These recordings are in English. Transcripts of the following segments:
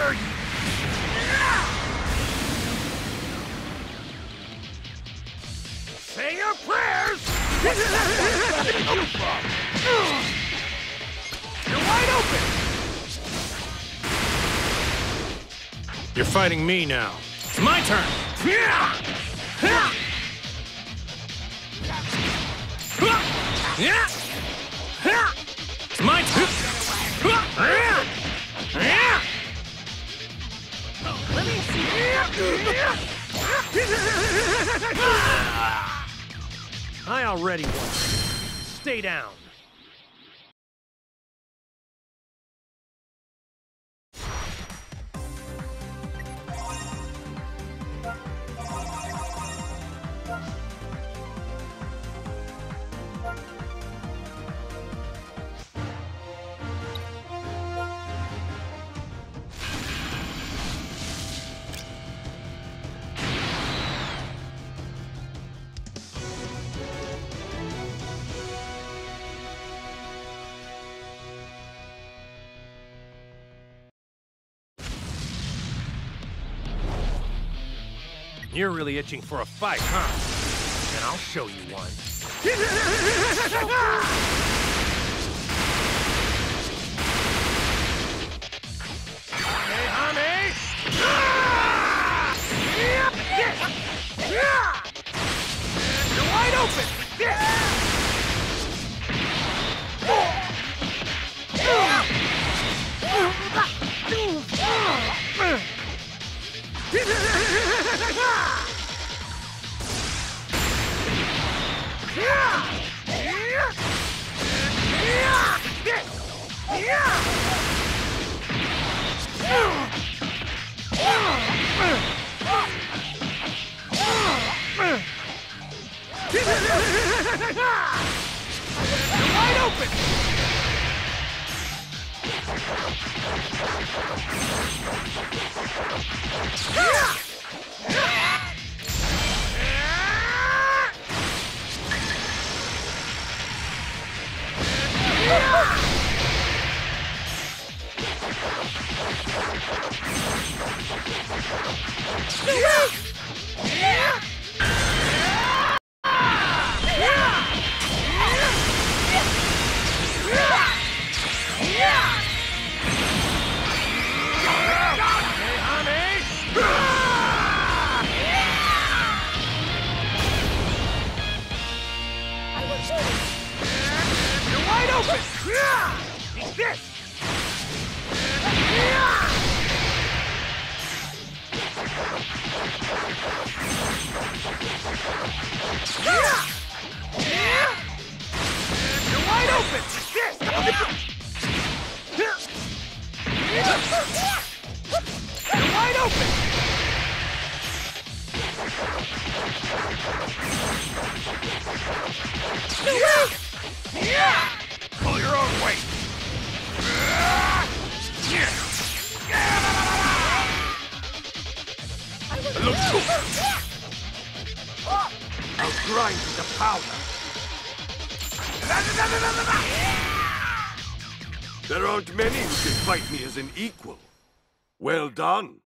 Say your prayers! You're wide open! You're fighting me now. It's my turn! It's my turn! Let me see. I already won. Stay down. You're really itching for a fight, huh? Then I'll show you one. Hey, honey! You're wide open! You're wide open! Eat this! You're wide open! Eat this! You're wide open! Pull your own weight! Looks good! I'll grind you to powder! There aren't many who can fight me as an equal. Well done.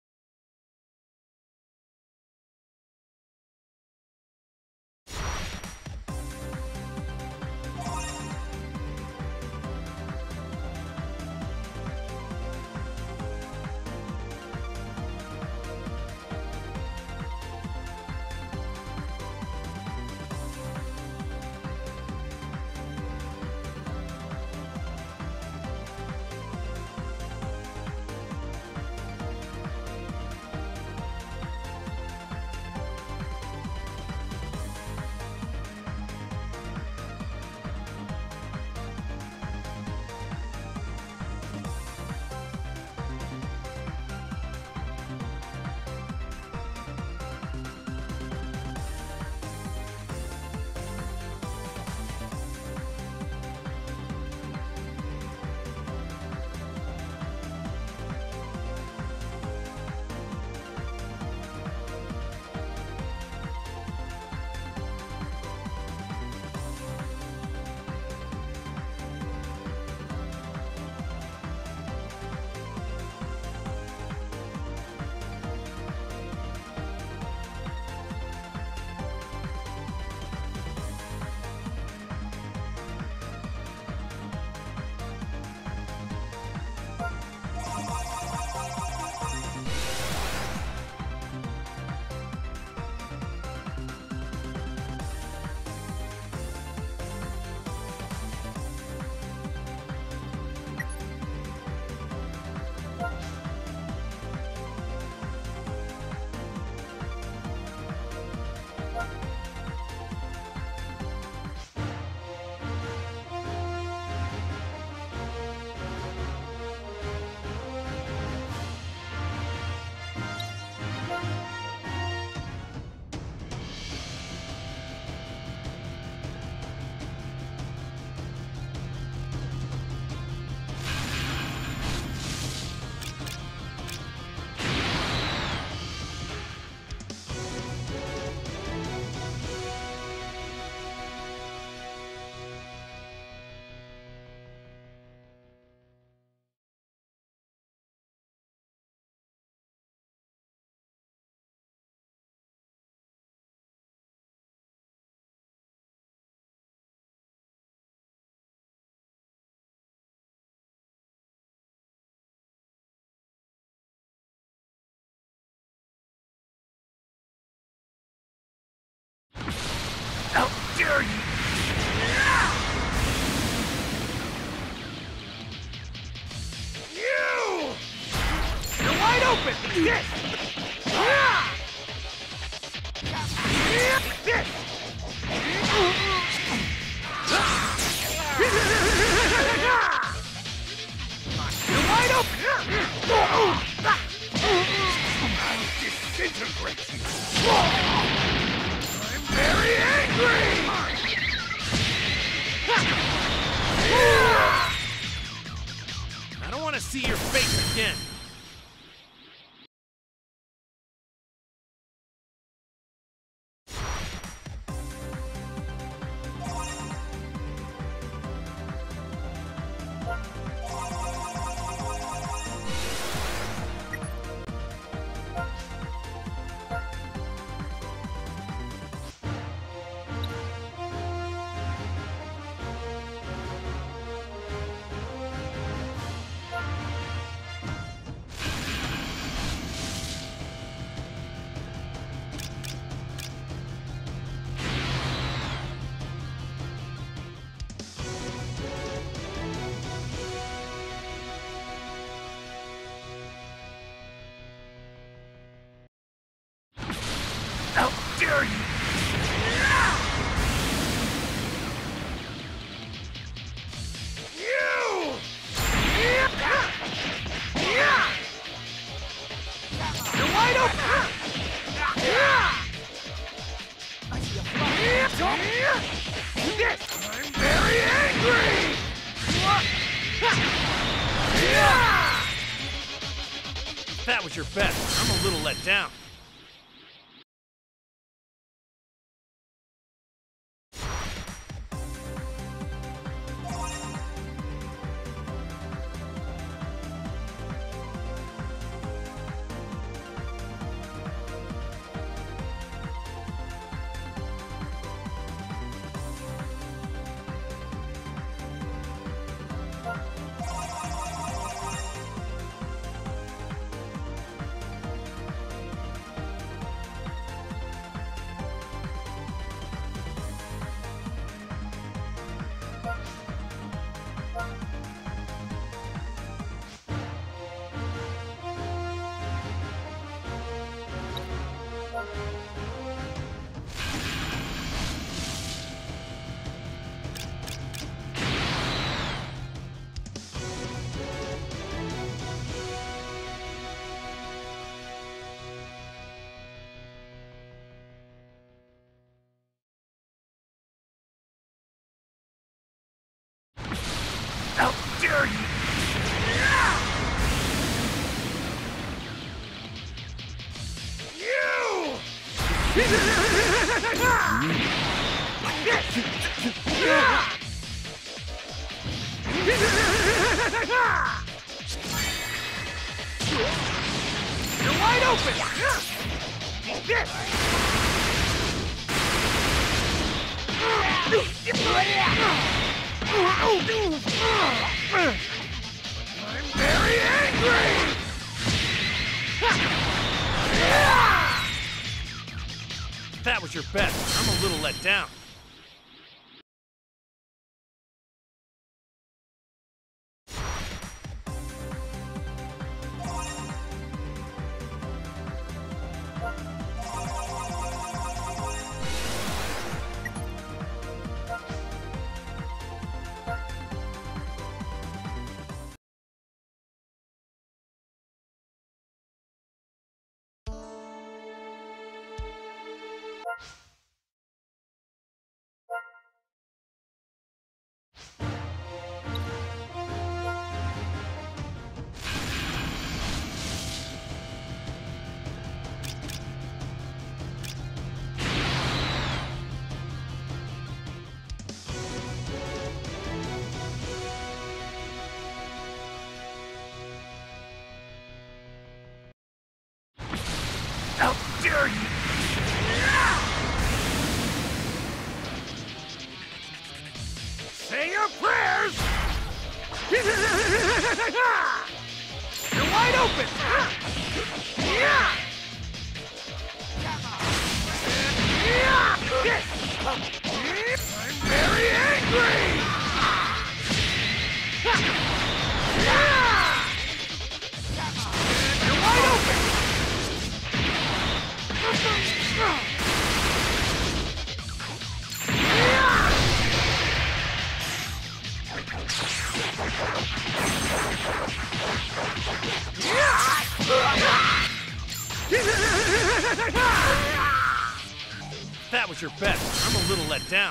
open! Yes! You're wide open! I'll disintegrate you! I'm very angry! I don't want to see your face again. How dare you! You're wide open! I'm very angry! That was your best. I'm a little let down. How dare you! You're wide open! I'm very angry! That was your best. I'm a little let down. How dare you! Say your prayers! You're wide open! I'm very angry! You're wide open! That was your best. I'm a little let down.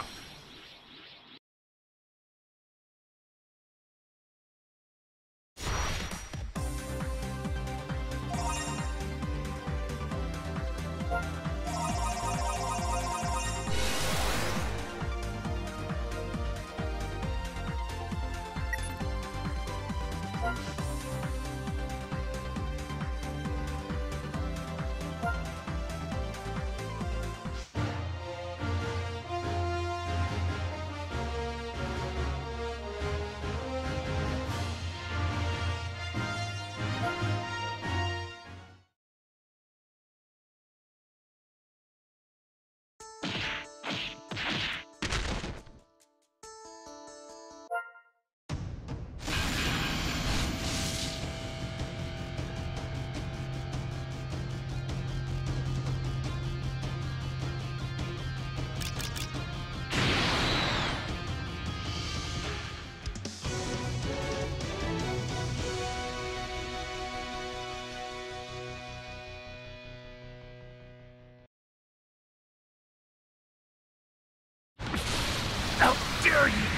How dare you!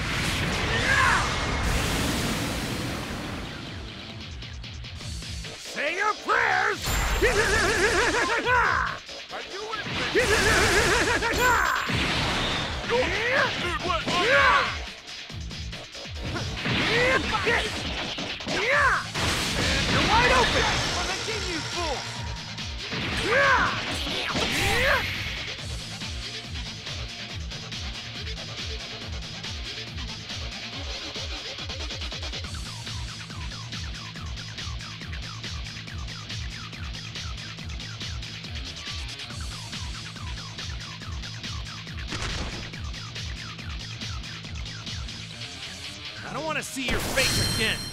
Say your prayers! Are you with me? You're wide open! For the king, you fool! I don't want to see your face again.